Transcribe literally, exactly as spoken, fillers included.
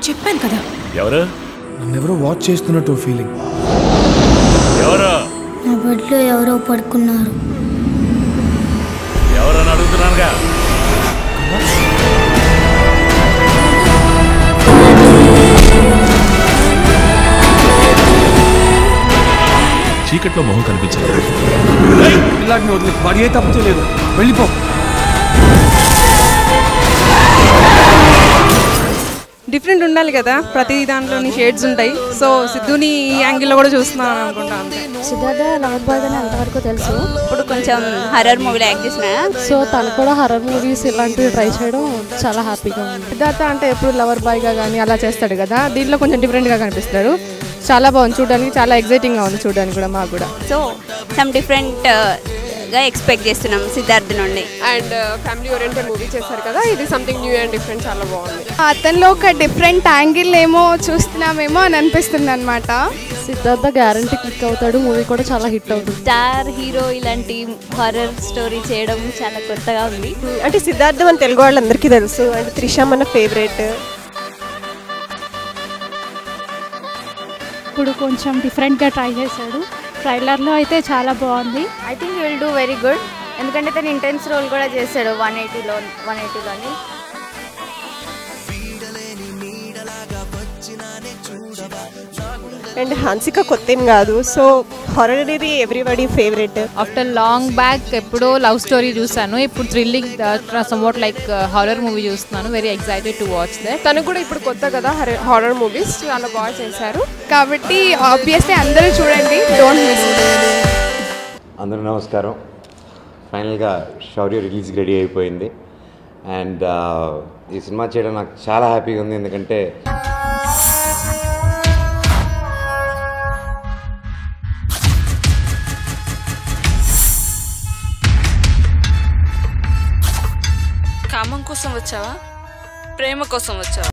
చెప్పాను కదా. ఎవరు? నన్నెవరో వాచ్ చేస్తున్నట్టు ఫీలింగ్. ఎవరు? నా బెడ్లో ఎవరో పడుకున్నారు. ఎవరని అడుగుతున్నానుగా. చీకట్లో మొహం కనిపించలేదు. ఇలాంటి వదిలి వాడి ఏ తప్పు చేయలేదు, వెళ్ళిపో. డిఫరెంట్ ఉండాలి కదా, ప్రతి దాంట్లోని షేడ్స్ ఉంటాయి. సో సిద్ధుని ఈ యాంగిల్లో కూడా చూస్తున్నాను అనుకుంటాను. సిద్ధార్థ లవర్ బాయ్ అని ఎంతవరకు తెలుసు. ఇప్పుడు కొంచెం హర్రర్ మూవీలో యాక్ట్ చేసిన, సో తను కూడా హర్రర్ మూవీస్ ఇలాంటివి ట్రై చేయడం చాలా హ్యాపీగా ఉంది. సిద్ధార్థ అంటే ఎప్పుడు లవర్ బాయ్గా కానీ అలా చేస్తాడు కదా, దీంట్లో కొంచెం డిఫరెంట్గా కనిపిస్తాడు. చాలా బాగుంది చూడడానికి, చాలా ఎగ్జైటింగ్గా ఉంది చూడడానికి కూడా మాకు కూడా. సో సమ్ డిఫరెంట్ గా ఎక్స్పెక్ట్ చేస్తున్నాం సిద్ధార్థ్ నుండి. అండ్ ఫ్యామిలీ ఓరియంటెడ్ మూవీ చేశారు కదా, ఇది సంథింగ్ న్యూ అండ్ డిఫరెంట్, చాలా బాగుంది. అతనిలో ఒక డిఫరెంట్ యాంగిల్ ఏమో చూస్తున్నామేమో అని అనిపిస్తుంది అనమాట. సిద్ధార్థ గ్యారంటీ క్లిక్ అవుతాడు, మూవీ కూడా చాలా హిట్ అవుతుంది. స్టార్ హీరో ఇలాంటి హారర్ స్టోరీ చేయడం చాలా కొత్తగా ఉంది. అంటే సిద్ధార్థ్ మన తెలుగు వాళ్ళందరికీ తెలుసు, అంటే త్రిష మన ఫేవరెట్. ఇప్పుడు కొంచెం డిఫరెంట్గా ట్రై చేశాడు. ట్రైలర్లో అయితే చాలా బాగుంది. I think will do very good, ఎందుకంటే తను ఇంటెన్స్ రోల్ కూడా చేశాడు వన్ ఎయిటీలో వన్ ఎయిటీలోని అండ్ హన్సిక కొత్త కాదు, సో హారర్ అనేది everybody favourite. After long back ఎప్పుడో లవ్ స్టోరీ చూసాను, ఇప్పుడు thrilling somewhat like horror movie చూస్తున్నాను. Very excited to watch that. తను కూడా ఇప్పుడు కొత్త కదా హారర్ మూవీస్, చాలా బాగా చేశారు కాబట్టి ఆబ్వియస్లీ అందరూ చూడండి, డోంట్ మిస్. అందరూ నమస్కారం. ఫైనల్గా శౌర్య రిలీజ్కి రెడీ అయిపోయింది. అండ్ ఈ సినిమా చేయడం నాకు చాలా హ్యాపీగా ఉంది, ఎందుకంటే కామం కోసం వచ్చావా, ప్రేమ కోసం వచ్చావా?